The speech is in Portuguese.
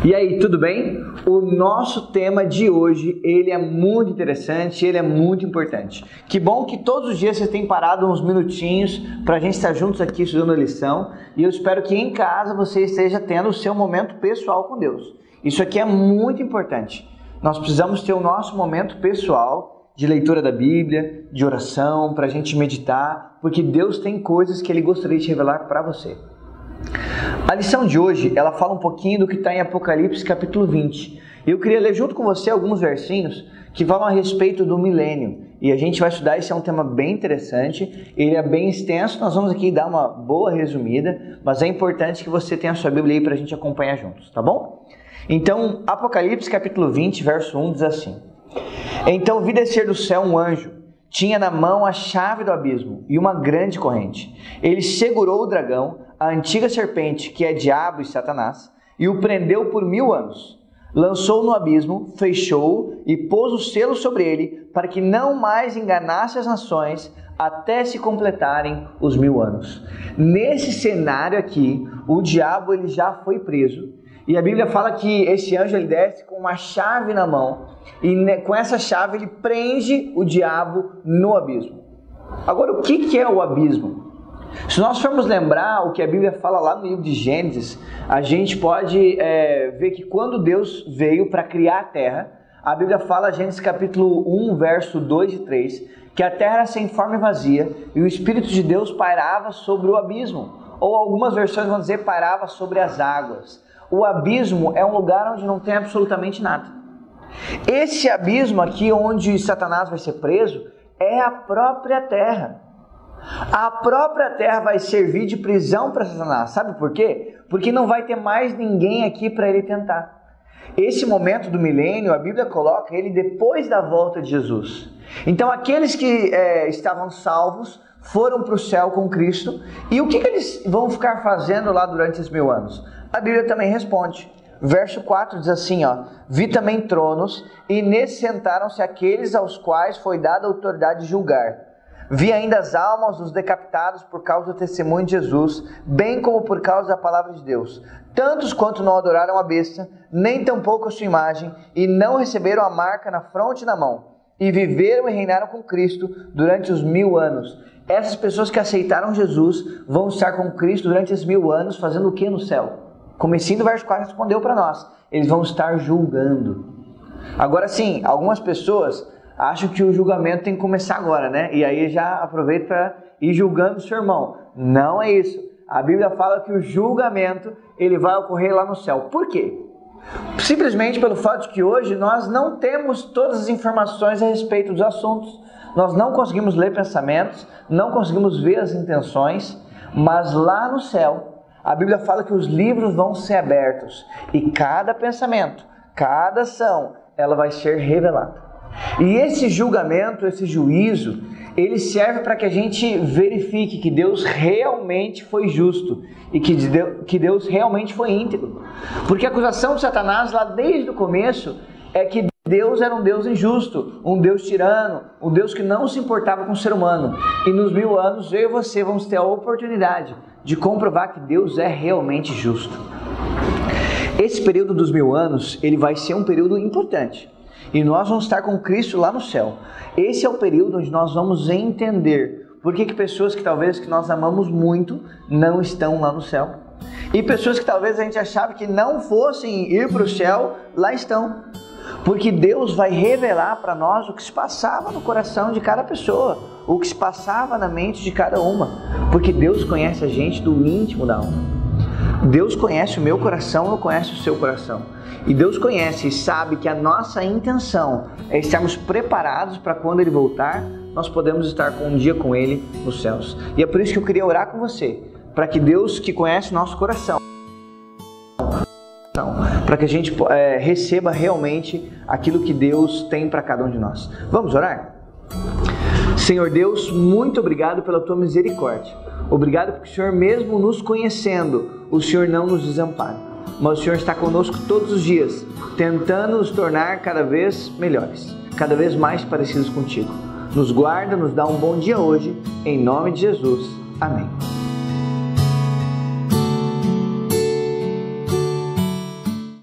E aí, tudo bem? O nosso tema de hoje, ele é muito interessante, ele é muito importante. Que bom que todos os dias você tem parado uns minutinhos para a gente estar juntos aqui estudando a lição. E eu espero que em casa você esteja tendo o seu momento pessoal com Deus. Isso aqui é muito importante. Nós precisamos ter o nosso momento pessoal de leitura da Bíblia, de oração, para a gente meditar, porque Deus tem coisas que Ele gostaria de revelar para você. A lição de hoje, ela fala um pouquinho do que está em Apocalipse capítulo 20. Eu queria ler junto com você alguns versinhos que falam a respeito do milênio. E a gente vai estudar, esse é um tema bem interessante, ele é bem extenso, nós vamos aqui dar uma boa resumida, mas é importante que você tenha a sua Bíblia aí para a gente acompanhar juntos, tá bom? Então, Apocalipse capítulo 20, verso 1 diz assim: Então vi descer do céu um anjo, tinha na mão a chave do abismo e uma grande corrente. Ele segurou o dragão, a antiga serpente, que é diabo e Satanás, e o prendeu por 1000 anos. Lançou-o no abismo, fechou-o e pôs o selo sobre ele, para que não mais enganasse as nações, até se completarem os 1000 anos. Nesse cenário aqui, o diabo ele já foi preso, e a Bíblia fala que esse anjo ele desce com uma chave na mão, e com essa chave ele prende o diabo no abismo. Agora, o que é o abismo? Se nós formos lembrar o que a Bíblia fala lá no livro de Gênesis, a gente pode ver que quando Deus veio para criar a terra, a Bíblia fala, Gênesis capítulo 1, verso 2 e 3, que a terra era sem forma e vazia, e o Espírito de Deus pairava sobre o abismo, ou algumas versões vão dizer pairava sobre as águas. O abismo é um lugar onde não tem absolutamente nada. Esse abismo aqui, onde Satanás vai ser preso, é a própria terra. A própria terra vai servir de prisão para Satanás. Sabe por quê? Porque não vai ter mais ninguém aqui para ele tentar. Esse momento do milênio, a Bíblia coloca ele depois da volta de Jesus. Então aqueles que estavam salvos foram para o céu com Cristo. E o que eles vão ficar fazendo lá durante esses 1000 anos? A Bíblia também responde. Verso 4 diz assim, Vi também tronos, e nesses sentaram-se aqueles aos quais foi dada a autoridade de julgar. Vi ainda as almas dos decapitados por causa do testemunho de Jesus, bem como por causa da palavra de Deus. Tantos quanto não adoraram a besta, nem tampouco a sua imagem, e não receberam a marca na fronte e na mão. E viveram e reinaram com Cristo durante os 1000 anos. Essas pessoas que aceitaram Jesus vão estar com Cristo durante esses 1000 anos, fazendo o que no céu? Comecinho do verso 4 respondeu para nós. Eles vão estar julgando. Agora sim, algumas pessoas acham que o julgamento tem que começar agora, né? E aí já aproveita para ir julgando o seu irmão. Não é isso. A Bíblia fala que o julgamento ele vai ocorrer lá no céu. Por quê? Simplesmente pelo fato de que hoje nós não temos todas as informações a respeito dos assuntos. Nós não conseguimos ler pensamentos, não conseguimos ver as intenções, mas lá no céu, a Bíblia fala que os livros vão ser abertos e cada pensamento, cada ação, ela vai ser revelada. E esse julgamento, esse juízo, ele serve para que a gente verifique que Deus realmente foi justo e que Deus realmente foi íntegro. Porque a acusação de Satanás lá desde o começo é que Deus era um Deus injusto, um Deus tirano, um Deus que não se importava com o ser humano. E nos 1000 anos eu e você vamos ter a oportunidade de comprovar que Deus é realmente justo. Esse período dos 1000 anos, ele vai ser um período importante. E nós vamos estar com Cristo lá no céu. Esse é o período onde nós vamos entender por que pessoas que talvez que nós amamos muito não estão lá no céu. E pessoas que talvez a gente achava que não fossem ir para o céu, lá estão. Porque Deus vai revelar para nós o que se passava no coração de cada pessoa, o que se passava na mente de cada uma. Porque Deus conhece a gente do íntimo da alma. Deus conhece o meu coração, eu conheço o seu coração. E Deus conhece e sabe que a nossa intenção é estarmos preparados para quando Ele voltar, nós podemos estar um dia com Ele nos céus. E é por isso que eu queria orar com você, para que Deus que conhece o nosso coração, para que a gente receba realmente aquilo que Deus tem para cada um de nós. Vamos orar? Senhor Deus, muito obrigado pela Tua misericórdia. Obrigado porque o Senhor, mesmo nos conhecendo, o Senhor não nos desampara. Mas o Senhor está conosco todos os dias, tentando nos tornar cada vez melhores, cada vez mais parecidos contigo. Nos guarda, nos dá um bom dia hoje, em nome de Jesus. Amém.